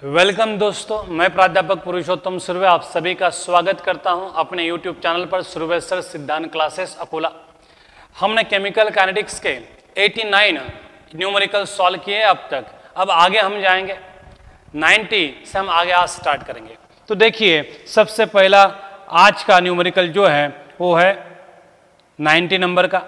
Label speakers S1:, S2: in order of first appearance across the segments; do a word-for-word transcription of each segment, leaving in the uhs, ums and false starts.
S1: Welcome दोस्तों, मैं प्राध्यापक पुरुषोत्तम सुर्वे आप सभी का स्वागत करता हूं अपने यूट्यूब चैनल पर सुर्वे सर सिद्धांत क्लासेस अकोला। हमने केमिकल काइनेटिक्स के नवासी न्यूमेरिकल सॉल्व किए अब तक। अब आगे हम जाएंगे नब्बे से हम आगे आज स्टार्ट करेंगे। तो देखिए, सबसे पहला आज का न्यूमेरिकल जो है वो है नब्बे नंबर का।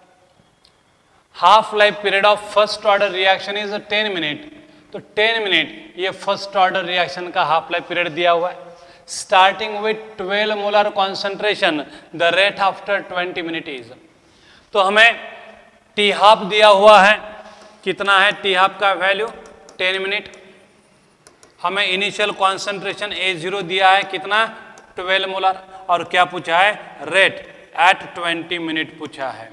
S1: Half life period of first order reaction is ten minute. तो टेन मिनट ये फर्स्ट ऑर्डर रिएक्शन का हाफ लाइफ पीरियड दिया हुआ है। Starting with twelve molar concentration the rate after twenty minute is. तो हमें टी हाफ दिया हुआ है, कितना है टी हाफ का वैल्यू टेन मिनट। हमें इनिशियल कॉन्सेंट्रेशन ए जीरो दिया है, कितना ट्वेल्व मोलर, और क्या पूछा है रेट एट ट्वेंटी मिनट पूछा है,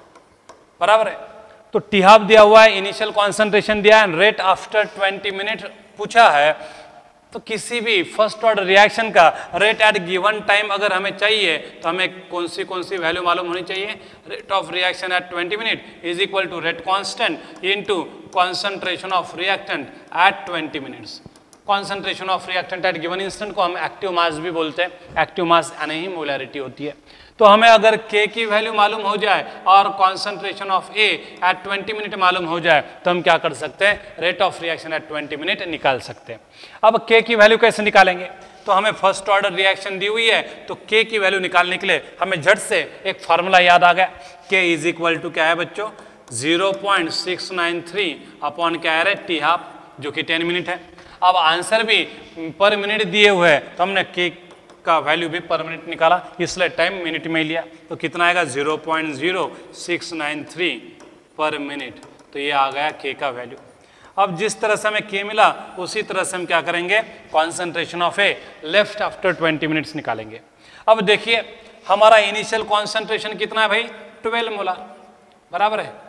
S1: बराबर है। तो टी हाफ दिया हुआ है, इनिशियल कॉन्सेंट्रेशन दिया है, रेट आफ्टर ट्वेंटी मिनट पूछा है। तो किसी भी फर्स्ट ऑर्डर रिएक्शन का रेट एट गिवन टाइम अगर हमें चाहिए तो हमें कौन सी कौन सी वैल्यू मालूम होनी चाहिए। Rate of reaction at twenty minute is equal to rate constant into concentration of reactant at twenty minutes. Concentration of reactant at given instant को हम एक्टिव मास भी बोलते हैं। एक्टिव मास यानी ही मोलैरिटी होती है। तो हमें अगर K की वैल्यू मालूम हो जाए और concentration of A at twenty minute मालूम हो जाए तो हम क्या कर सकते हैं, rate of reaction at twenty minute निकाल सकते हैं। अब K की वैल्यू कैसे निकालेंगे, तो हमें फर्स्ट ऑर्डर रिएक्शन दी हुई है तो K की वैल्यू निकालने के लिए हमें झट से एक फार्मूला याद आ गया। K इज इक्वल टू क्या है बच्चों, zero point six nine three upon क्या है टी हाफ, जो कि टेन मिनट है। अब आंसर भी पर मिनट दिए हुए हैं तो हमने K का वैल्यू भी पर मिनट निकाला, इसलिए टाइम मिनट में लिया। तो कितना आएगा zero point zero six nine three per minute. तो ये आ गया K का वैल्यू। अब जिस तरह से हमें K मिला उसी तरह से हम क्या करेंगे, concentration of A left after twenty minutes निकालेंगे। अब देखिए हमारा इनिशियल कॉन्सेंट्रेशन कितना है भाई, ट्वेल्व मोलर, बराबर है।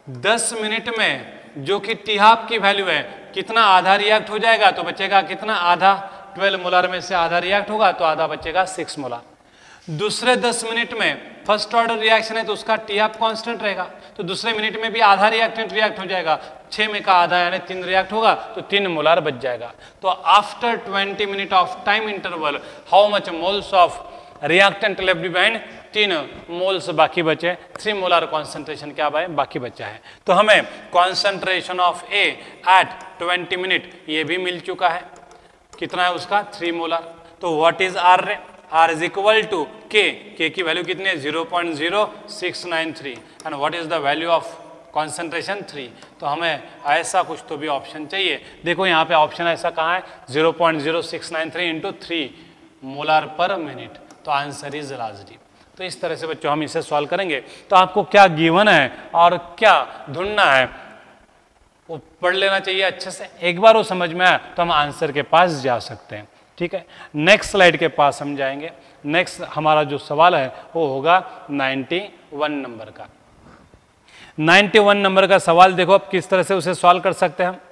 S1: दस मिनट में जो कि टी हाफ की वैल्यू है, कितना आधा रिएक्ट हो जाएगा, तो बचेगा कितना आधा। ट्वेल्व मोलर में से आधा रिएक्ट होगा तो आधा बचेगा सिक्स मोलर। दूसरे दस मिनट में फर्स्ट ऑर्डर रिएक्शन है तो उसका टी हाफ कांस्टेंट रहेगा, तो दूसरे मिनट में भी आधा रिएक्टेंट रिएक्ट हो जाएगा। छः में का आधा यानी तीन रिएक्ट होगा तो तीन मोलर बच जाएगा। तो after twenty minute of time interval how much moles of reactant left behind, तीन मोल्स बाकी बचे, थ्री मोलर कॉन्सेंट्रेशन क्या भाई बाकी बचा है। तो हमें concentration of A at twenty minute ये भी मिल चुका है, कितना है उसका थ्री मोलर। तो what is R, R is equal to K, K की वैल्यू कितनी है zero point zero six nine three, and what is the value of concentration three. तो हमें ऐसा कुछ तो भी ऑप्शन चाहिए। देखो यहाँ पे ऑप्शन ऐसा कहाँ है, zero point zero six nine three into three molar per minute. तो आंसर इज राजडी। तो इस तरह से बच्चों हम इसे सॉल्व करेंगे। तो आपको क्या गिवन है और क्या ढूंढना है वो पढ़ लेना चाहिए अच्छे से। एक बार वो समझ में आया तो हम आंसर के पास जा सकते हैं, ठीक है। नेक्स्ट स्लाइड के पास हम जाएंगे। नेक्स्ट हमारा जो सवाल है वो होगा इक्यानवे नंबर का। इक्यानवे नंबर का सवाल देखो अब किस तरह से उसे सॉल्व कर सकते हैं हम।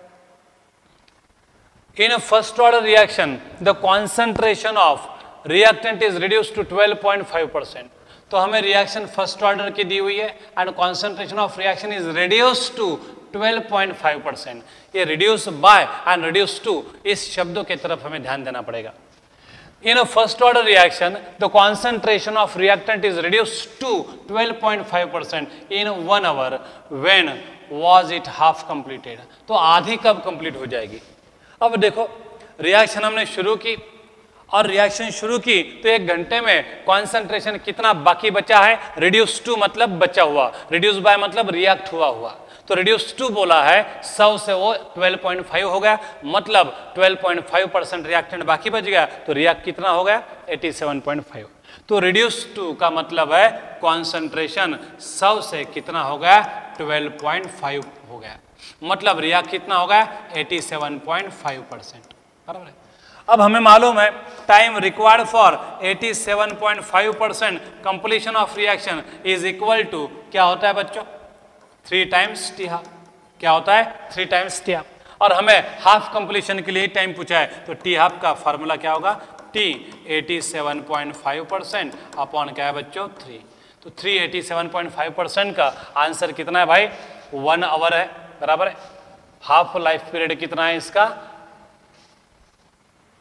S1: In first order reaction the concentration of reactant is reduce to twelve point five percent. तो हमें रिएक्शन फर्स्ट ऑर्डर की दी हुई है and concentration of reaction is reduce to twelve point five percent. ये reduce by and reduce to, इस शब्दों की तरफ हमें ध्यान देना पड़ेगा। In a first order reaction the concentration of reactant is reduce to twelve point five percent in one hour when was it half completed. तो आधी कब कंप्लीट हो जाएगी। अब देखो रिएक्शन हमने शुरू की और रिएक्शन शुरू की तो एक घंटे में कॉन्सेंट्रेशन कितना बाकी बचा है, रिड्यूस टू मतलब बचा हुआ, रिड्यूस बाय मतलब रिएक्ट हुआ हुआ। तो रिड्यूस टू बोला है, सौ से वो ट्वेल्व पॉइंट फाइव हो गया, मतलब twelve point five percent reactant बाकी बच गया। तो रिएक्ट कितना हो गया, सत्तासी पॉइंट फाइव। तो रिड्यूस टू का मतलब है कॉन्सेंट्रेशन सौ से कितना हो गया, ट्वेल्व पॉइंट फाइव हो गया, मतलब रिएक्ट कितना हो गया, सत्तासी पॉइंट फाइव परसेंट, बराबर है। अब हमें मालूम है टाइम रिक्वायर्ड फॉर सत्तासी point five percent completion of reaction is equal to क्या होता है बच्चों, थ्री टाइम्स टी हाफ। क्या होता है, थ्री टाइम्स टी हाफ। और हमें हाफ कंप्लीशन के लिए टाइम पूछा है तो टी हाफ का फार्मूला क्या होगा, टी सत्तासी पॉइंट फाइव परसेंट अपॉन क्या है बच्चों थ्री। तो three eighty seven point five percent का आंसर कितना है भाई, वन आवर है, बराबर है। हाफ लाइफ पीरियड कितना है इसका,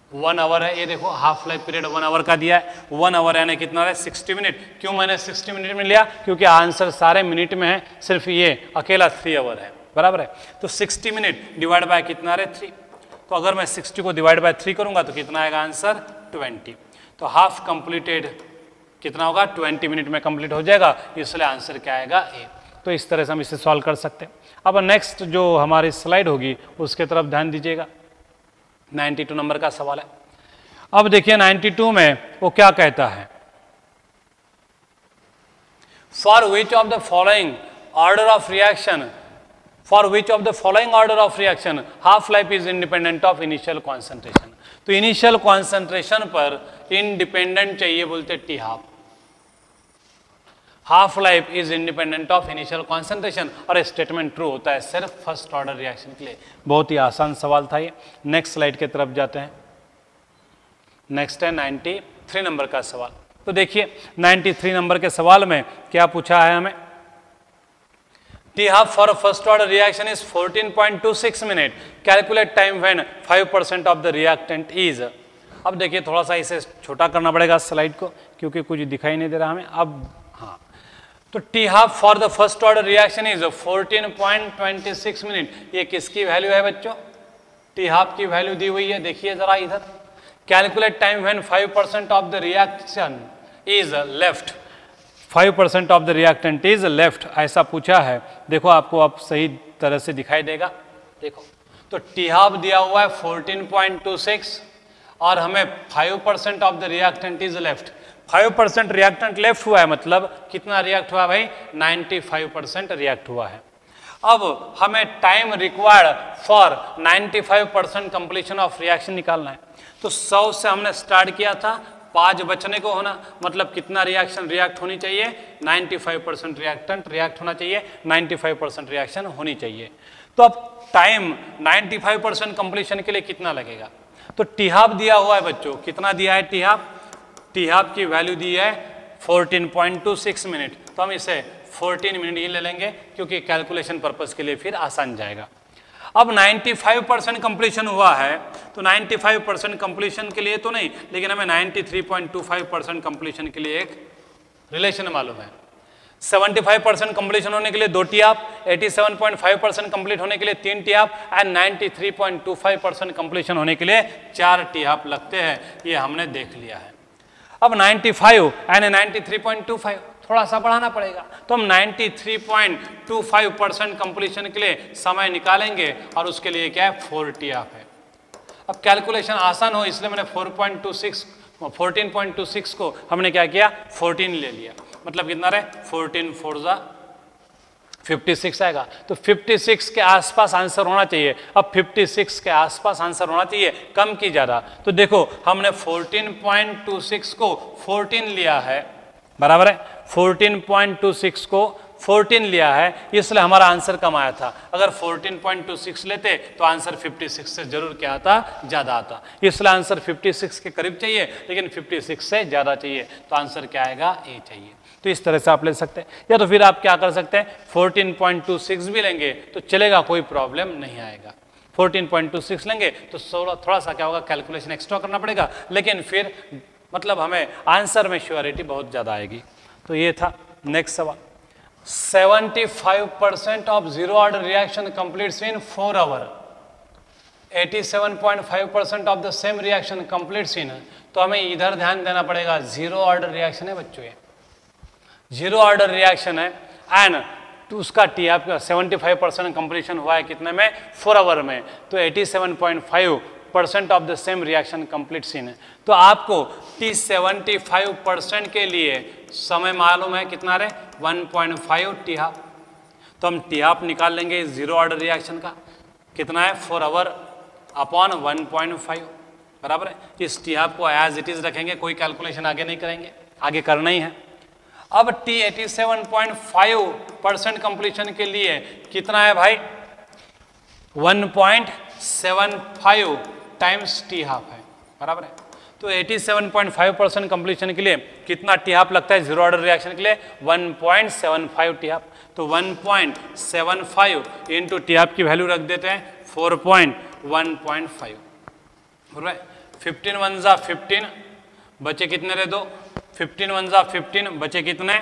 S1: वन आवर है, ये देखो half life period one hour का दिया है, वन आवर यानी कितना है सिक्सटी मिनट। क्यों मैंने सिक्सटी मिनट में लिया? क्योंकि आंसर सारे मिनट में है, सिर्फ ये अकेला थ्री आवर है, बराबर है। तो सिक्सटी मिनट डिवाइड बाय कितना है थ्री, तो अगर मैं सिक्सटी को डिवाइड बाय थ्री करूंगा तो कितना आएगा आंसर ट्वेंटी। तो हाफ कंप्लीटेड कितना होगा ट्वेंटी मिनट में कंप्लीट हो जाएगा, इसलिए आंसर क्या आएगा ए। तो इस तरह से हम इसे सॉल्व कर सकते हैं। अब नेक्स्ट जो हमारी स्लाइड होगी उसके तरफ ध्यान दीजिएगा, बानवे नंबर का सवाल है। अब देखिए बानवे में वो क्या कहता है, for which of the following order of reaction for which of the following order of reaction half life is independent of initial concentration. तो इनिशियल कॉन्सेंट्रेशन पर इंडिपेंडेंट चाहिए बोलते T half, half life is independent of initial concentration, और statement true होता है सिर्फ first order reaction के लिए। बहुत ही आसान सवाल था ये। नेक्स्ट स्लाइड की तरफ जाते हैं। नेक्स्ट है तिरानवे नंबर का सवाल। तो देखिए तिरानवे नंबर के सवाल में क्या पूछा है हमें, T half for first order reaction is fourteen point two six minute, calculate time when five percent of the reactant is. अब देखिए थोड़ा सा इसे छोटा करना पड़ेगा स्लाइड को, क्योंकि कुछ दिखाई नहीं दे रहा हमें। अब हाँ, तो T half for the first order reaction is fourteen point two six minute. ये किसकी वैल्यू है बच्चों? टी हाफ की वैल्यू दी हुई है, देखिए जरा इधर। Calculate time when five percent of the reaction is left, five percent of the reactant is left, ऐसा पूछा है। देखो आपको अब सही तरह से दिखाई देगा। देखो तो टी हाफ दिया हुआ है फोर्टीन पॉइंट टू सिक्स और हमें five percent of the reactant is left. Five percent reactant left हुआ है, मतलब कितना रिएक्ट हुआ भाई? नाइन्टी फाइव परसेंट रिएक्ट हुआ है। अब हमें time required for ninety five percent completion of reaction निकालना है। तो सौ से हमने स्टार्ट किया था, पाँच बचने को होना, मतलब कितना रिएक्शन रिएक्ट होनी चाहिए? Ninety five percent reactant react होना चाहिए, नाइन्टी फाइव परसेंट रिएक्शन होनी चाहिए। तो अब time ninety five percent completion के लिए कितना लगेगा? तो टी हाफ दिया हुआ है बच्चों, कितना दिया है टी हाफ? टी हाफ की वैल्यू दी है fourteen point two six minute, तो हम इसे फोर्टीन मिनट ही ले लेंगे, क्योंकि कैलकुलेशन पर्पस के लिए फिर आसान जाएगा। अब नाइन्टी फाइव परसेंट कंप्लीशन हुआ है, तो नाइन्टी फाइव परसेंट कंप्लीशन के लिए तो नहीं, लेकिन हमें ninety three point two five percent completion के लिए एक रिलेशन मालूम है। सेवेंटी फाइव परसेंट कंप्लीशन होने के लिए दो T half, eighty seven point five percent complete होने के लिए तीन T half and ninety three point two five percent completion होने के लिए चार टी हाफ लगते हैं, ये हमने देख लिया है। अब ninety five and ninety three point two five थोड़ा सा बढ़ाना पड़ेगा, तो हम ninety three point two five percent completion के लिए समय निकालेंगे, और उसके लिए क्या है? फोर टी हाफ है। अब कैलकुलेशन आसान हो इसलिए मैंने four point two six fourteen point two six को हमने क्या किया? फोर्टीन ले लिया, मतलब कितना रहे? फोर्टीन फोर जा फिफ्टी सिक्स आएगा। तो फिफ्टी सिक्स के आसपास आंसर होना चाहिए। अब फिफ्टी सिक्स के आसपास आंसर होना चाहिए, कम की ज़्यादा। तो देखो हमने फोर्टीन पॉइंट टू सिक्स को फोर्टीन लिया है, बराबर है, फोर्टीन पॉइंट टू सिक्स को फोर्टीन लिया है, इसलिए हमारा आंसर कम आया था। अगर फोर्टीन पॉइंट टू सिक्स लेते तो आंसर फिफ्टी सिक्स से जरूर क्या आता? ज़्यादा आता। इसलिए आंसर फिफ्टी सिक्स के करीब चाहिए, लेकिन फिफ्टी सिक्स से ज़्यादा चाहिए, तो आंसर क्या आएगा? ए चाहिए। तो इस तरह से आप ले सकते हैं, या तो फिर आप क्या कर सकते हैं? फोर्टीन पॉइंट टू सिक्स भी लेंगे तो चलेगा, कोई प्रॉब्लम नहीं आएगा। फोर्टीन पॉइंट टू सिक्स लेंगे तो थोड़ा सा क्या होगा? कैलकुलेशन एक्स्ट्रा करना पड़ेगा, लेकिन फिर मतलब हमें आंसर में श्योरिटी बहुत ज़्यादा आएगी। तो ये था। नेक्स्ट सवाल, seventy five percent of zero order reaction completes in four hour, eighty seven point five percent of the same reaction completes in. तो हमें इधर ध्यान देना पड़ेगा, जीरो ऑर्डर रिएक्शन है बच्चों, ये जीरो ऑर्डर रिएक्शन है एंड तो उसका टी आपका सेवेंटी फाइव परसेंट कंप्लीशन हुआ है कितने में? फोर आवर में। तो eighty seven point five percent of the same reaction completes in. तो आपको टी सेवेंटी फाइव परसेंट के लिए समय मालूम है कितना रहे? One point five T half. तो हम टी हाफ निकाल लेंगे जीरो ऑर्डर रिएक्शन का, कितना है? Four hour upon one point five, बराबर है। इस टी हाफ को एज इट इज रखेंगे, कोई कैलकुलेशन आगे नहीं करेंगे, आगे करना ही है। अब T eighty seven point five percent completion के लिए कितना है भाई? One point seven five times T half है, बराबर है। तो eighty seven point five percent completion के लिए कितना टी हाफ लगता है जीरो ऑर्डर रिएक्शन के लिए? One point seven five T half. तो one point seven five into T half की वैल्यू रख देते हैं four point one point five, fifteen one जा फिफ्टीन, बचे कितने रे दो, फिफ्टीन वन जा फिफ्टीन, बचे कितने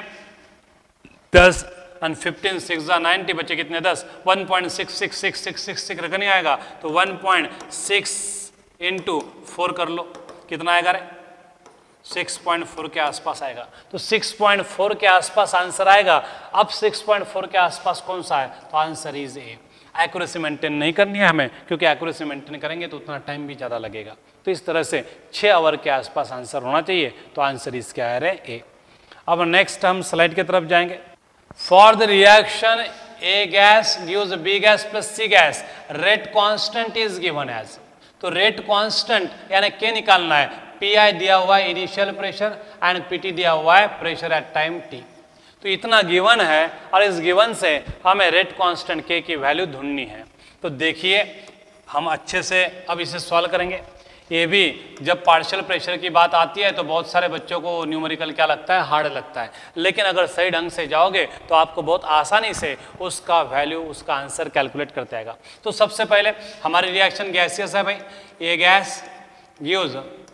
S1: दस, एंड फिफ्टीन सिक्स जा नाइन्टी, बचे कितने दस, one point six six six six six six नहीं आएगा तो one point six into four कर लो, कितना आएगा रे, सिक्स पॉइंट फोर के आसपास आएगा। तो सिक्स पॉइंट फोर के आसपास आंसर आएगा। अब सिक्स पॉइंट फोर के आसपास कौन सा है, तो answer is A. Accuracy maintain नहीं करनी है हमें, क्योंकि एक्यूरेसी मेंटेन करेंगे तो उतना टाइम भी ज़्यादा लगेगा। तो इस तरह से छः आवर के आसपास आंसर होना चाहिए, तो आंसर इज क्या है रे, ए। अब नेक्स्ट हम स्लाइड की तरफ जाएंगे। For the reaction A gas gives B gas plus C gas, rate constant is given as. तो रेट कांस्टेंट यानी के निकालना है, पी आई दिया हुआ है initial pressure and P T दिया हुआ है प्रेशर एट टाइम टी। तो इतना गिवन है और इस गिवन से हमें रेट कांस्टेंट के की वैल्यू ढूंढनी है। तो देखिए हम अच्छे से अब इसे सॉल्व करेंगे। ये भी जब पार्शियल प्रेशर की बात आती है तो बहुत सारे बच्चों को न्यूमेरिकल क्या लगता है, हार्ड लगता है, लेकिन अगर सही ढंग से जाओगे तो आपको बहुत आसानी से उसका वैल्यू, उसका आंसर कैलकुलेट करते आएगा। तो सबसे पहले हमारी रिएक्शन गैसियस है भाई, A gas gives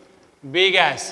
S1: B gas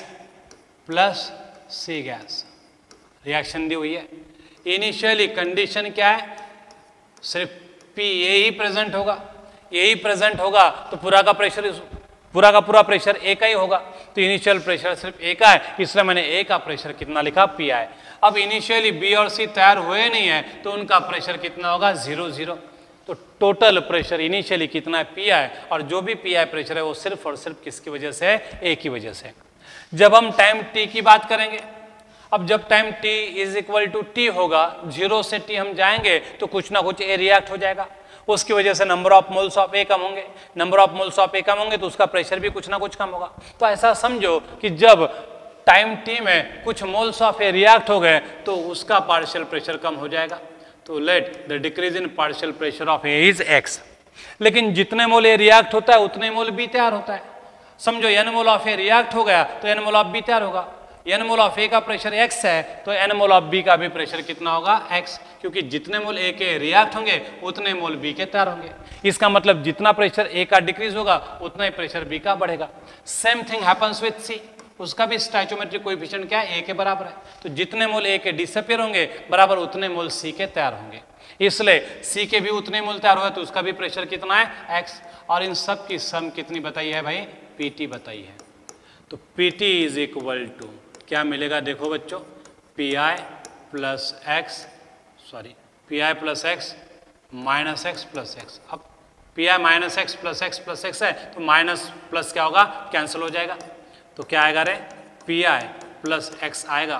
S1: plus C gas, reaction दी हुई है। इनिशियली कंडीशन क्या है, सिर्फ पी ए ही प्रेजेंट होगा, ए ही प्रेजेंट होगा तो पूरा का प्रेशर, पूरा का पूरा प्रेशर ए का ही होगा। तो इनिशियल प्रेशर सिर्फ ए का है, इसलिए मैंने ए का प्रेशर कितना लिखा, पी आई। अब इनिशियली बी और सी तैयार हुए नहीं है तो उनका प्रेशर कितना होगा, जीरो जीरो। तो टोटल प्रेशर इनिशियली कितना है, पी आई, और जो भी पी आई प्रेशर है वो सिर्फ और सिर्फ किसकी वजह से है, ए की वजह से। जब हम टाइम टी की बात करेंगे, अब जब time t is equal to T होगा, जीरो से t हम जाएंगे तो कुछ ना कुछ ए रिएक्ट हो जाएगा, उसकी वजह से number of moles of A कम होंगे, number of moles of A कम होंगे तो उसका प्रेशर भी कुछ ना कुछ कम होगा। तो ऐसा समझो कि जब टाइम t में कुछ मोल्स ऑफ ए रिएक्ट हो गए तो उसका पार्शियल प्रेशर कम हो जाएगा। तो let the decrease in partial pressure of A is X. लेकिन जितने मोल ए रिएक्ट होता है उतने मोल बी तैयार होता है। समझो N mole of A react हो गया तो एन मोल ऑफ बी तैयार होगा। एन मोल ऑफ ए का प्रेशर x है तो एन मोल ऑफ बी का भी प्रेशर कितना होगा, x, क्योंकि जितने मोल ए के रिएक्ट होंगे उतने मोल बी के तैयार होंगे। इसका मतलब जितना प्रेशर ए का डिक्रीज होगा उतना ही प्रेशर बी का बढ़ेगा। Same thing happens with C, उसका भी स्टोइचियोमेट्रिक कोएफिशिएंट क्या है, ए के बराबर है। तो जितने मोल ए के डिसअपीयर होंगे बराबर उतने मोल सी के तैयार होंगे, इसलिए सी के भी उतने मोल तैयार हुआ तो उसका भी प्रेशर कितना है, x। और इन सब की सम कितनी बताई है भाई, पीटी बताई है। तो पीटी इज इक्वल टू क्या मिलेगा, देखो बच्चों, P I plus X, sorry P I plus X minus X plus X. अब P I minus X plus X plus X है तो माइनस प्लस क्या होगा, कैंसिल हो जाएगा। तो क्या आएगा रे, पी आई प्लस एक्स आएगा।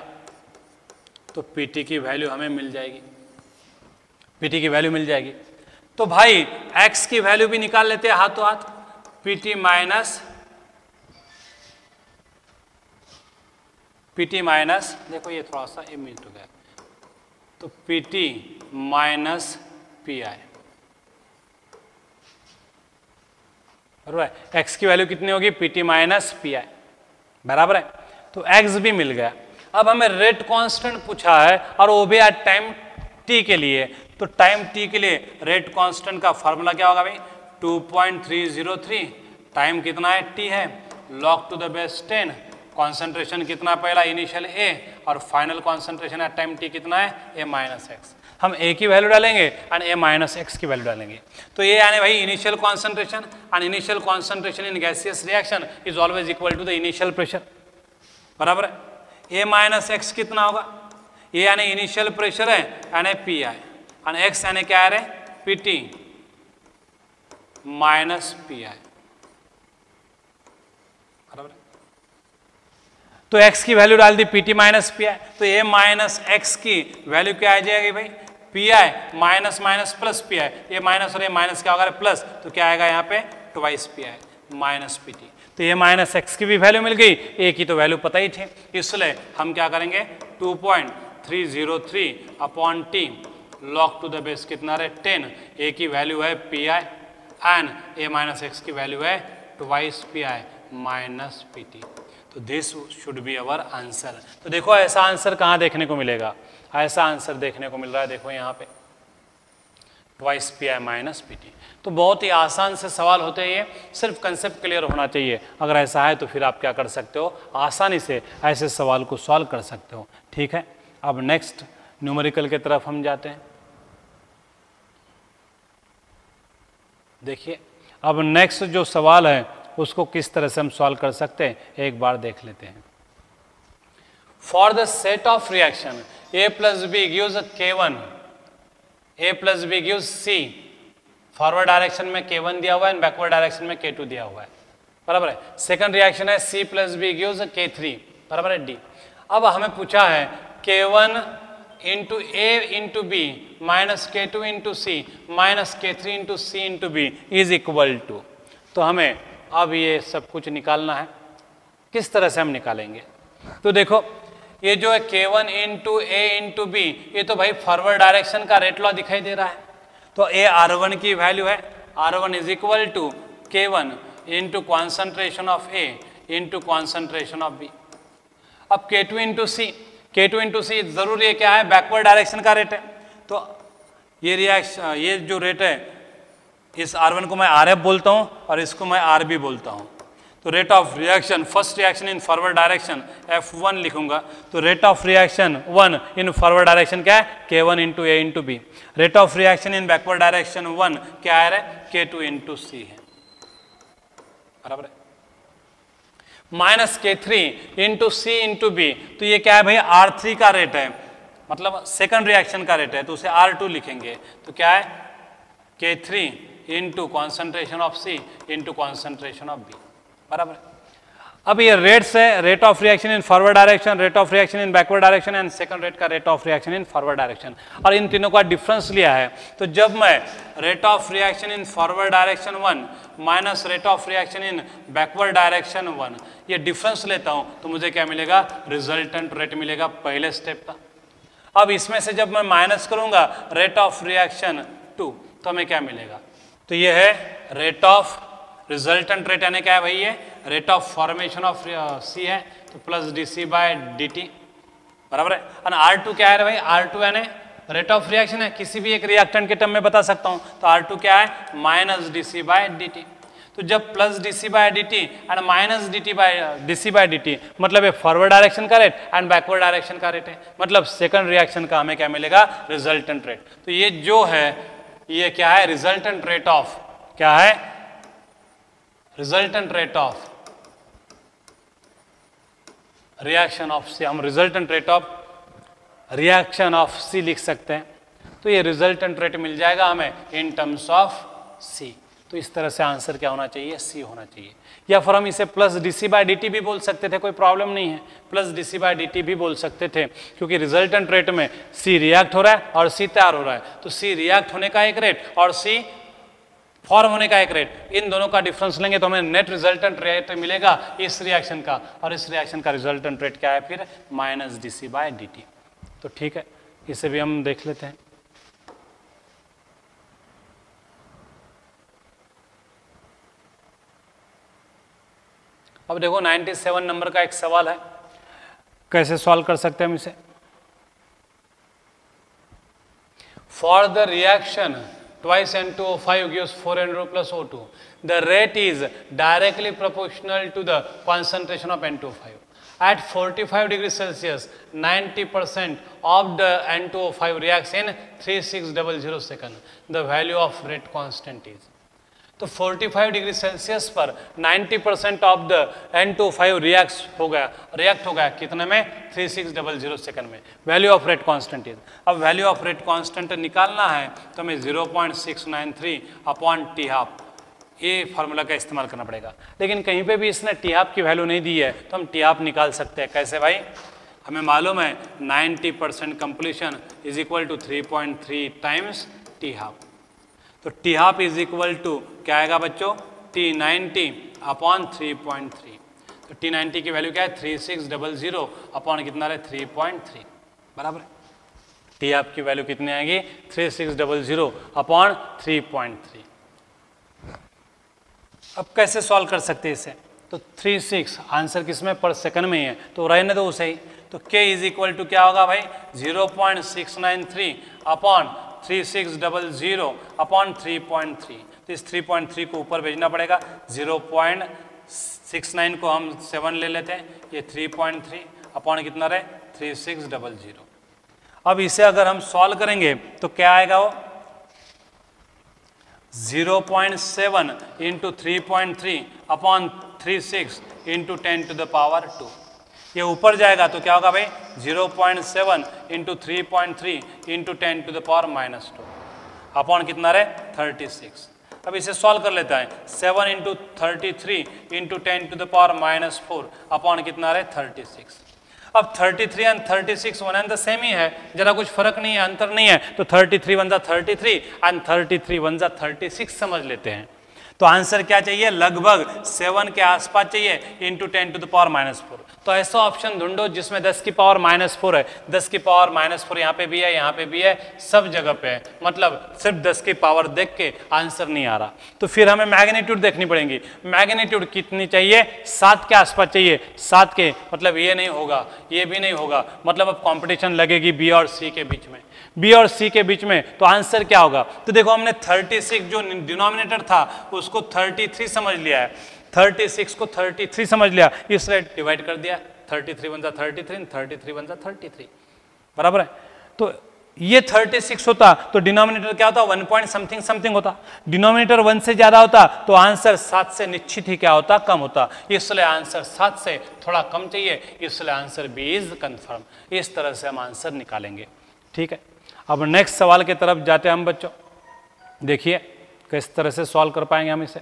S1: तो पी टी की वैल्यू हमें मिल जाएगी, पी टी की वैल्यू मिल जाएगी। तो भाई एक्स की वैल्यू भी निकाल लेते हैं हाथों हाथ, P T minus P T minus, देखो ये थोड़ा सा ए मिनट हो गया, तो P T minus P I, बराबर है। एक्स की वैल्यू कितनी होगी, P T minus P I, बराबर है। तो एक्स भी मिल गया। अब हमें रेट कांस्टेंट पूछा है और वो भी एट टाइम टी के लिए। तो टाइम टी के लिए रेट कांस्टेंट का फार्मूला क्या होगा भाई, two point three zero three, time कितना है, टी है, log to the base ten, concentration कितना पहला, इनिशियल ए, और final concentration at time T कितना है, ए माइनस एक्स। हम ए की वैल्यू डालेंगे एंड ए माइनस एक्स की वैल्यू डालेंगे। तो ये यानी भाई initial concentration, and initial concentration in gaseous reaction is always equal to the initial pressure, बराबर है। ए माइनस एक्स कितना होगा, ये यानी इनिशियल प्रेशर है यानी पी आई, एंड एक्स यानी क्या है, P T minus P I, बराबर है। तो x की वैल्यू डाल दी P T minus P I, तो a माइनस एक्स की वैल्यू क्या आ जाएगी भाई, P I minus minus plus P I, ये माइनस और ये माइनस क्या होगा प्लस, तो क्या आएगा यहाँ पे twice P I minus P T. तो ये माइनस एक्स की भी वैल्यू मिल गई, a की तो वैल्यू पता ही थी, इसलिए हम क्या करेंगे, two point three zero three upon T log to the base कितना रहे टेन, a की वैल्यू है P I and a minus X की वैल्यू है twice P I minus P T. तो this should be our answer. तो देखो ऐसा आंसर कहाँ देखने को मिलेगा, ऐसा आंसर देखने को मिल रहा है, देखो यहाँ पे twice P I minus P T. तो बहुत ही आसान से सवाल होते हैं ये, सिर्फ कंसेप्ट क्लियर होना चाहिए। अगर ऐसा है तो फिर आप क्या कर सकते हो, आसानी से ऐसे सवाल को सॉल्व कर सकते हो। ठीक है, अब नेक्स्ट न्यूमेरिकल की तरफ हम जाते हैं। देखिए अब नेक्स्ट जो सवाल है उसको किस तरह से हम सॉल्व कर सकते हैं एक बार देख लेते हैं। For the set of reaction A plus B gives K one, A plus B gives C, forward direction में के वन दिया हुआ है, बैकवर्ड डायरेक्शन में के टू दिया हुआ है, बराबर है। सेकंड रिएक्शन है C plus B gives K three, बराबर है डी। अब हमें पूछा है K one into A into B minus K two into C minus K three into C into B is equal to, तो हमें अब ये सब कुछ निकालना है। किस तरह से हम निकालेंगे, तो देखो ये जो है K one into A into B, ये तो भाई फॉरवर्ड डायरेक्शन का रेट लॉ दिखाई दे रहा है। तो ए आर वन की वैल्यू है, R one is equal to K one into concentration of A into concentration of B. अब के टू इंटू सी, के टू इंटू सी जरूरी है क्या है, बैकवर्ड डायरेक्शन का रेट है। तो ये रिएक्शन, ये जो रेट है, इस आर वन को मैं आर एफ बोलता हूँ और इसको मैं आर बी बोलता हूँ। तो rate of reaction, first reaction in forward direction F one लिखूंगा। तो rate of reaction one in forward direction क्या है, K one into A into B. Rate of reaction in backward direction one क्या है, के टू इंटू सी है, बराबर है। Minus K three into C into B, तो ये क्या है भाई, आर थ्री का रेट है, मतलब सेकंड रिएक्शन का रेट है, तो उसे आर टू लिखेंगे। तो क्या है, K three into concentration of C into concentration of B, बराबर। अब ये रेट्स है, rate of reaction in forward direction, rate of reaction in backward direction and second rate का rate of reaction in forward direction, और इन तीनों का difference लिया है। तो जब मैं rate of reaction in forward direction one minus rate of reaction in backward direction one, ये डिफरेंस लेता हूं तो मुझे क्या मिलेगा, रिजल्टेंट रेट मिलेगा पहले स्टेप का। अब इसमें से जब मैं माइनस करूंगा रेट ऑफ रिएक्शन टू, तो हमें क्या मिलेगा, तो ये है रेट ऑफ रिजल्टेंट रेट, यानी क्या है भाई, ये rate of formation of C है, तो plus D C by D T, बराबर है। और आर टू क्या है भाई, आर टू यानी रेट ऑफ रिएक्शन है, किसी भी एक रिएक्टेंट के टर्म में बता सकता हूं, तो आर टू क्या है, minus D C by D T. तो जब plus D C by D T and minus D T by D C by D T, मतलब ये फॉरवर्ड डायरेक्शन का रेट एंड बैकवर्ड डायरेक्शन का रेट है, मतलब सेकंड रिएक्शन का हमें क्या मिलेगा, रिजल्टेंट रेट। तो ये जो है ये क्या है, रिजल्टेंट रेट ऑफ, क्या है, resultant rate of reaction of C, हम resultant rate of reaction of C लिख सकते हैं। तो ये रिजल्टेंट रेट मिल जाएगा हमें इन टर्म्स ऑफ सी। तो इस तरह से आंसर क्या होना चाहिए, सी होना चाहिए। या फिर हम इसे plus D C by D T भी बोल सकते थे, कोई प्रॉब्लम नहीं है, plus D C by D T भी बोल सकते थे, क्योंकि रिजल्टेंट रेट में सी रिएक्ट हो रहा है और सी तैयार हो रहा है। तो सी रिएक्ट होने का एक रेट और सी फॉर्म होने का एक रेट, इन दोनों का डिफरेंस लेंगे तो हमें नेट रिजल्टेंट रेट मिलेगा इस रिएक्शन का, और इस रिएक्शन का रिजल्टेंट रेट क्या है फिर, minus D C by D T. तो ठीक है, इसे भी हम देख लेते हैं। अब देखो सत्तानवे नंबर का एक सवाल है, कैसे सॉल्व कर सकते हैं हम इसे। For the reaction twice N two O five gives four N two O plus O two. The rate is directly proportional to the concentration of N two O five. At forty-five degrees Celsius, ninety percent of the N two O five reacts in three thousand six hundred seconds. The value of rate constant is. तो forty-five degree Celsius पर ninety percent of the N two O five react हो गया react हो गया कितने में, three six double zero second में। Value of rate constant is, अब वैल्यू ऑफ रेट कांस्टेंट निकालना है तो हमें zero point six nine three upon T half, ये फार्मूला का इस्तेमाल करना पड़ेगा। लेकिन कहीं पे भी इसने टी हाफ की वैल्यू नहीं दी है तो हम टी हाफ निकाल सकते हैं। कैसे भाई, हमें मालूम है ninety percent completion is equal to three point three times T half. तो T half is equal to क्या आएगा बच्चों, T ninety upon three point three. तो टी नाइन्टी की वैल्यू क्या है, three six double zero upon कितना रहे, थ्री पॉइंट थ्री, बराबर है। टी हाफ की वैल्यू कितनी आएगी, three six double zero upon three point three. अब कैसे सॉल्व कर सकते हैं इसे, तो थ्री सिक्स आंसर किसमें, पर सेकंड में ही है, तो रहने दो उसे ही। तो k इज इक्वल टू क्या होगा भाई, zero point six nine three upon three six double zero upon three point three. तो इस थ्री पॉइंट थ्री को ऊपर भेजना पड़ेगा। जीरो पॉइंट सिक्स नाइन को हम सेवन ले लेते हैं, ये थ्री पॉइंट थ्री अपॉन कितना रहे थ्री सिक्स डबल जीरो। अब इसे अगर हम सॉल्व करेंगे तो क्या आएगा वो zero point seven into three point three upon three six into ten to the power two. ये ऊपर जाएगा तो क्या होगा भाई zero point seven into three point three into ten to the power minus two upon कितना रहे thirty six. अब इसे सॉल्व कर लेता है। Seven into thirty three into ten to the power minus four upon कितना रहे थर्टी सिक्स। अब thirty three and thirty six one and the same ही है, जरा कुछ फर्क नहीं है, अंतर नहीं है। तो थर्टी थ्री वन जा thirty three and thirty three one जा थर्टी सिक्स समझ लेते हैं। तो आंसर क्या चाहिए, लगभग सेवन के आसपास चाहिए into ten to the power minus four. तो ऐसा ऑप्शन ढूंढो जिसमें दस की पावर माइनस फोर है। दस की पावर माइनस फोर यहाँ पे भी है, यहाँ पे भी है, सब जगह पे है, मतलब सिर्फ दस की पावर देख के आंसर नहीं आ रहा। तो फिर हमें मैग्नीट्यूड देखनी पड़ेगी। मैग्नीट्यूड कितनी चाहिए, सात के आसपास चाहिए। सात के मतलब ये नहीं होगा, ये भी नहीं होगा, मतलब अब कॉम्पिटिशन लगेगी बी और सी के बीच में। बी और सी के बीच में तो आंसर क्या होगा। तो देखो हमने थर्टी सिक्स जो डिनोमिनेटर था उसको थर्टी थ्री समझ लिया है, थर्टी सिक्स को थर्टी थ्री समझ लिया, इसलिए डिवाइड कर दिया। थर्टी थ्री वन जा thirty three, thirty three one जा थर्टी थ्री, बराबर है। तो ये थर्टी सिक्स होता तो डिनोमिनेटर क्या होता, वन पॉइंट समथिंग समथिंग होता। डिनोमिनेटर वन से ज्यादा होता तो आंसर सात से निश्चित ही क्या होता, कम होता। इसलिए आंसर सात से थोड़ा कम चाहिए, इसलिए आंसर बी इज कंफर्म। इस तरह से हम आंसर निकालेंगे, ठीक है। अब नेक्स्ट सवाल की तरफ जाते हैं हम बच्चों। देखिए किस तरह से सॉल्व कर पाएंगे हम इसे।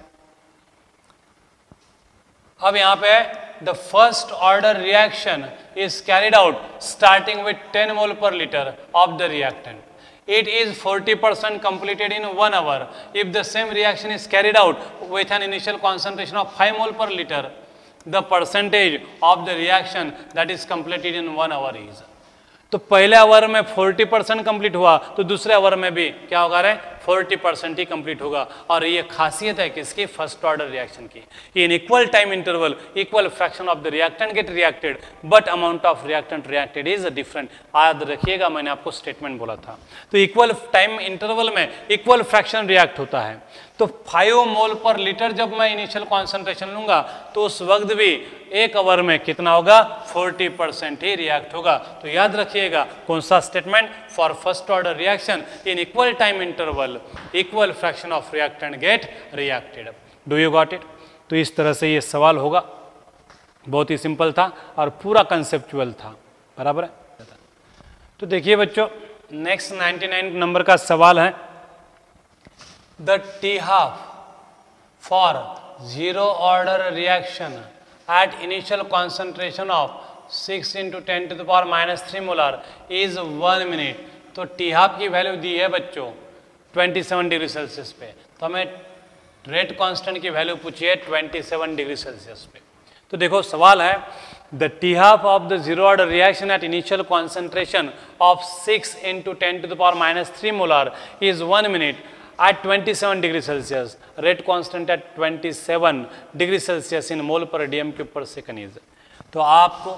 S1: अब यहां पे the first order reaction is carried out starting with ten mole per litre of the reactant. It is forty percent completed in one hour. If the same reaction is carried out with an initial concentration of five mole per liter, the percentage of the reaction that is completed in one hour is। तो पहले our में चालीस percent complete हुआ तो दूसरे our में भी क्या होगा रे चालीस परसेंट ही कंप्लीट होगा। और ये खासियत है किसकी, फर्स्ट ऑर्डर रिएक्शन की। In equal time interval equal fraction of the reactant get reacted but amount of reactant reacted is different. याद रखिएगा मैंने आपको स्टेटमेंट बोला था। तो इक्वल टाइम इंटरवल में इक्वल फ्रैक्शन रिएक्ट होता है। तो फाइव मोल पर लीटर जब मैं इनिशियल कॉन्सेंट्रेशन लूंगा तो उस वक्त भी एक आवर में कितना होगा, चालीस परसेंट ही रिएक्ट होगा। तो याद रखिएगा कौन सा statement, for first order reaction in equal time interval equal fraction of reactant get reacted. Do you got it. तो इस तरह से ये सवाल होगा, बहुत ही सिंपल था और पूरा कंसेप्चुअल था, बराबर है। तो देखिए बच्चों नेक्स्ट निन्यानवे नंबर का सवाल है, the T half for zero order reaction at initial concentration of six into ten to the power minus three molar is one minute। तो T half की वैल्यू दी है बच्चों सत्ताईस डिग्री सेल्सियस पे, तो हमें रेट कांस्टेंट की वैल्यू पूछी है सत्ताईस डिग्री सेल्सियस पे। तो देखो सवाल है the T half of the zero order reaction at initial concentration of six into ten to the power minus three molar is one minute at twenty-seven degree Celsius, rate constant at twenty-seven degree Celsius in mole per dm cube per second is। तो आपको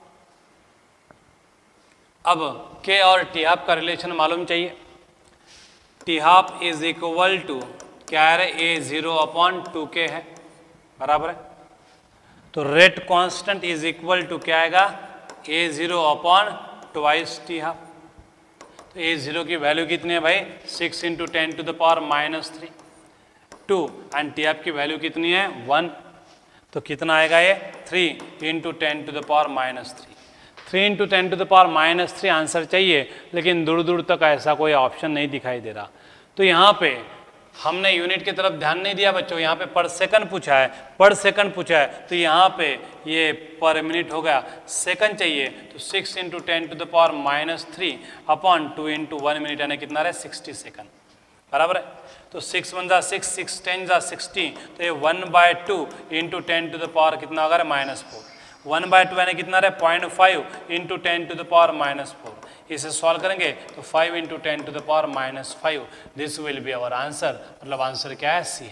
S1: अब K और T half का relation मालूम चाहिए। T half is equal to क्या है, ए zero upon two के है, बराबर है। तो rate constant is equal to क्या आएगा, A zero upon twice T half. तो ए जीरो की वैल्यू कितनी है भाई, six into ten to the power minus three two, and T half की वैल्यू कितनी है, वन। तो कितना आएगा ये, three into ten to the power minus three. Three into ten to the power minus three answer चाहिए, लेकिन दूर दूर तक ऐसा कोई ऑप्शन नहीं दिखाई दे रहा। तो यहाँ पे हमने यूनिट की तरफ ध्यान नहीं दिया बच्चों, यहाँ पे पर सेकंड पूछा है, पर सेकंड पूछा है, तो यहाँ पे ये पर मिनट हो गया, सेकंड चाहिए। तो six into ten to the power minus three upon two into one minute यानी कितना रहे, सिक्सटी सेकंड, बराबर है। तो सिक्स वन जा सिक्स, सिक्स टेन जा सिक्सटी, तो ये one by two into ten to the power कितना होगा, minus four. One by two यानी कितना रहे, point five into ten to the power minus four. इसे सॉल्व करेंगे तो five into ten to the power minus five, this will be our answer. मतलब answer क्या है, सी है।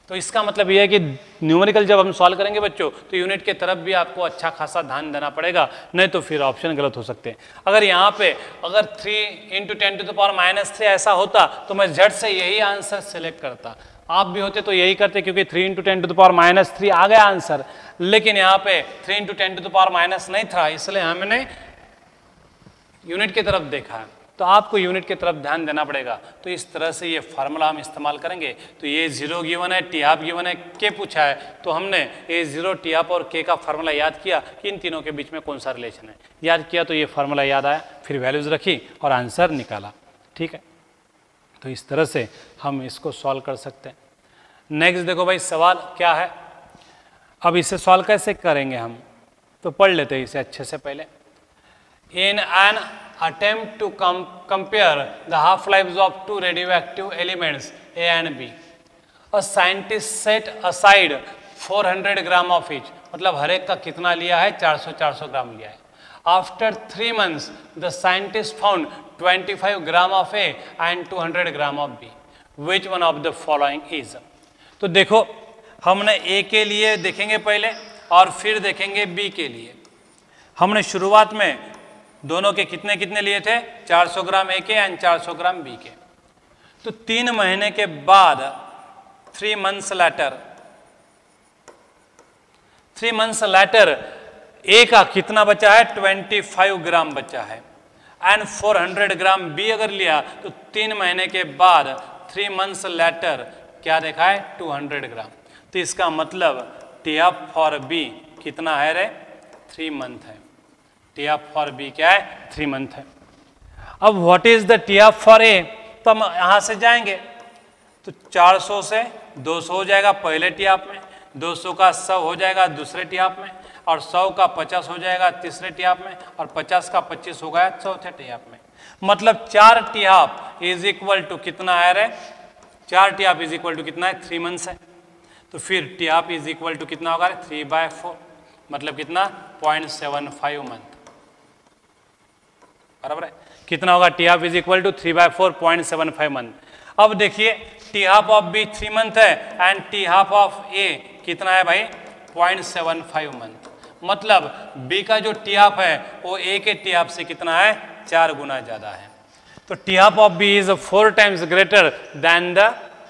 S1: तो इसका मतलब ये है कि न्यूमेरिकल जब हम सॉल्व करेंगे बच्चों तो यूनिट के तरफ भी आपको अच्छा खासा ध्यान देना पड़ेगा, नहीं तो फिर ऑप्शन गलत हो सकते हैं। अगर यहाँ पे अगर three into ten to the power minus three ऐसा होता तो मैं झट से यही आंसर सेलेक्ट करता, आप भी होते तो यही करते, क्योंकि three into ten to the power minus three आ गया आंसर। लेकिन यहाँ पे three into ten to the power minus नहीं था, इसलिए हमने यूनिट की तरफ देखा है। तो आपको यूनिट की तरफ ध्यान देना पड़ेगा। तो इस तरह से ये फार्मूला हम इस्तेमाल करेंगे। तो ये जीरो गिवन है, टी हाफ गिवन है, के पूछा है, तो हमने ये जीरो टी हाफ और के का फार्मूला याद किया कि इन तीनों के बीच में कौन सा रिलेशन है, याद किया तो ये फार्मूला याद आया, फिर वैल्यूज रखी और आंसर निकाला। ठीक है, तो इस तरह से हम इसको सॉल्व कर सकते हैं। नेक्स्ट देखो भाई सवाल क्या है, अब इसे सॉल्व कैसे करेंगे हम, तो पढ़ लेते हैं इसे अच्छे से पहले। In an attempt to com compare the half-lives of two radioactive elements A and B, a scientist set aside four hundred gram of each, मतलब हर एक का कितना लिया है, चार सौ चार सौ ग्राम लिया है। After three months, the scientist found twenty-five gram of A and two hundred gram of B. Which one of the following is? तो देखो हमने A के लिए देखेंगे पहले और फिर देखेंगे B के लिए। हमने शुरुआत में दोनों के कितने कितने लिए थे, चार सौ ग्राम ए के एंड चार सौ ग्राम बी के। तो तीन महीने के बाद three months later three months later A का कितना बचा है, पच्चीस ग्राम बचा है एंड चार सौ ग्राम बी अगर लिया तो तीन महीने के बाद थ्री मंथ्स लेटर क्या देखा है, दो सौ ग्राम। तो इसका मतलब टी एफ फॉर बी कितना है रे, थ्री मंथ है। टी एफ फॉर बी क्या है, थ्री मंथ है। अब what is the T F for A, तो हम यहां से जाएंगे तो चार सौ से दो सौ हो जाएगा पहले टी एफ में, दो सौ का सौ हो जाएगा दूसरे टी एफ में, और सौ का पचास हो जाएगा तीसरे टी एफ में, और पचास का पच्चीस हो गया चौथे टी एफ में। मतलब चार T F is equal to कितना है रे, चार T F is equal to कितना है, थ्री मंथ्स है। तो फिर T F is equal to कितना होगा, थ्री बाय फोर, मतलब कितना, पॉइंट सेवन फाइव मंथ, बराबर है। कितना होगा, T half is equal to three by four, point seven five month. अब देखिए T half of B three month है and T half of A कितना है भाई, पॉइंट सेवन फाइव मंथ। मतलब बी का जो टी हाफ है वो ए के टी हाफ से कितना है, चार गुना ज्यादा है। तो T half of B is four times greater than the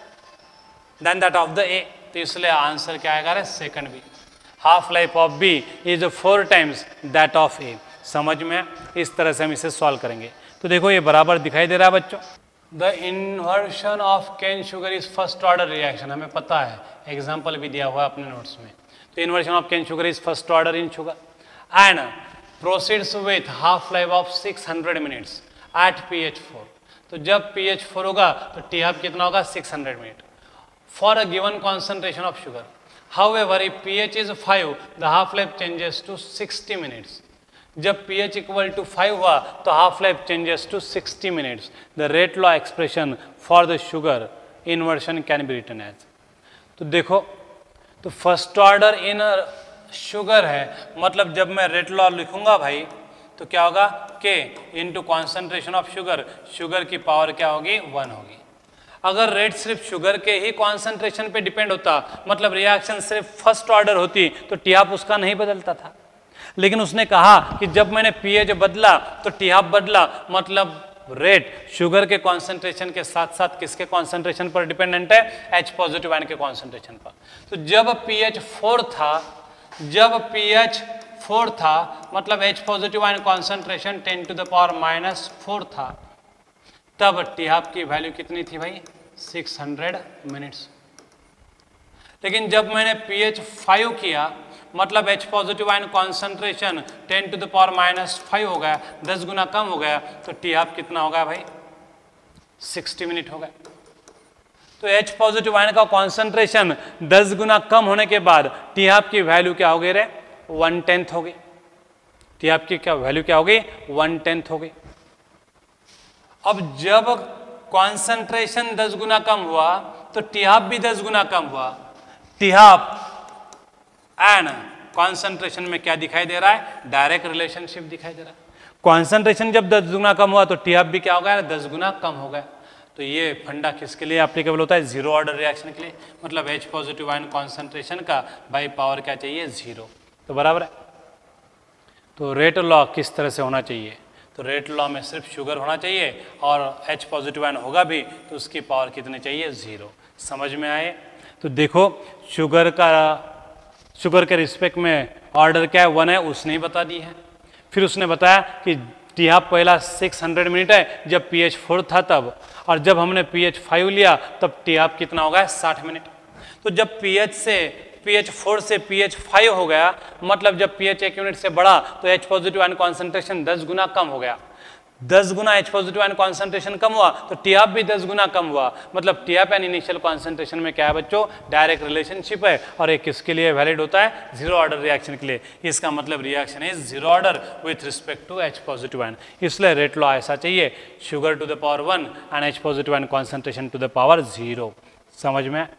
S1: than that of the A. तो इसलिए आंसर क्या आएगा, second B, half life of B is four times that of A. समझ में, इस तरह से हम इसे सॉल्व करेंगे। तो देखो ये बराबर दिखाई दे रहा है बच्चों। The inversion of cane sugar is first order reaction, हमें पता है, एग्जाम्पल भी दिया हुआ है अपने नोट्स में। तो inversion of cane sugar is first order in sugar and proceeds with half life of six hundred minutes at P H four. तो जब पी एच फोर होगा तो टी हाफ कितना होगा, six hundred minute for a given concentration of sugar. However if pH is five, the half life changes to sixty minutes. जब pH equal to five हुआ तो half life changes to sixty minutes. The rate law expression for the sugar inversion can be written as. तो देखो, तो first order in sugar है, मतलब जब मैं रेट लॉ लिखूंगा भाई तो क्या होगा, k into concentration of sugar, sugar की पावर क्या होगी, वन होगी। अगर रेट सिर्फ शुगर के ही कॉन्सेंट्रेशन पे डिपेंड होता, मतलब रिएक्शन सिर्फ फर्स्ट ऑर्डर होती, तो टी हाफ उसका नहीं बदलता था। लेकिन उसने कहा कि जब मैंने पीएच बदला तो टी हाफ बदला, मतलब रेट शुगर के कॉन्सेंट्रेशन के साथ साथ किसके कॉन्सेंट्रेशन पर डिपेंडेंट है, एच पॉजिटिव आयन के कॉन्सेंट्रेशन पर। तो जब पीएच फोर था, जब पीएच फोर था मतलब H positive ion concentration ten to the power minus four था, तब टी हाफ की वैल्यू कितनी थी भाई, सिक्स हंड्रेड मिनट्स। लेकिन जब मैंने पीएच फाइव किया, मतलब H positive ion concentration ten to the power minus five हो गया, दस गुना कम हो गया, तो टी हाफ कितना होगा भाई, सिक्सटी मिनट हो गया। तो एच पॉजिटिव आयन का कॉन्सेंट्रेशन दस गुना कम होने के बाद टी हाफ की वैल्यू क्या हो गई रे, वन टेंथ हो गई। टी हाफ की क्या वैल्यू क्या हो गई, वन टेंथ हो गई। अब जब कॉन्सेंट्रेशन दस गुना कम हुआ तो टी हाफ भी दस गुना कम हुआ। टी हाफ एंड कॉन्सेंट्रेशन में क्या दिखाई दे रहा है, डायरेक्ट रिलेशनशिप दिखाई दे रहा है। कॉन्सेंट्रेशन जब दस गुना कम हुआ तो टी हाफ भी क्या हो गया, दस गुना कम हो गया। तो ये फंडा किसके लिए एप्लीकेबल होता है? जीरो ऑर्डर रिएक्शन के लिए, मतलब H पॉजिटिव आयन कॉन्सेंट्रेशन का बाई पावर क्या चाहिए? जीरो। तो बराबर है। तो रेट लॉ किस तरह से होना चाहिए? तो रेट लॉ में सिर्फ शुगर होना चाहिए और H पॉजिटिव आयन होगा भी तो उसकी पावर कितनी चाहिए? जीरो। समझ में आए? तो देखो शुगर का शुगर के रिस्पेक्ट में ऑर्डर क्या है? वन है, उसने ही बता दी है। फिर उसने बताया कि टी हाफ पहला छह सौ मिनट है जब पी एच फोर था तब, और जब हमने पी एच फाइव लिया तब टी हाफ कितना होगा? साठ मिनट। तो जब पीएच से पी एच फोर से पी एच फाइव हो गया, मतलब जब पीएच एक यूनिट से बढ़ा तो H पॉजिटिव आयन कॉन्सेंट्रेशन दस गुना कम हो गया। दस गुना H पॉजिटिव आयन कॉन्सेंट्रेशन कम हुआ तो टी हाफ भी दस गुना कम हुआ। मतलब T half and initial concentration में क्या है बच्चों? डायरेक्ट रिलेशनशिप है, और एक किसके लिए वैलिड होता है? जीरो ऑर्डर रिएक्शन के लिए। इसका मतलब reaction is zero order with respect to H positive ion. इसलिए रेट लॉ ऐसा चाहिए, sugar to the power one and H positive ion concentration to the power zero. समझ में?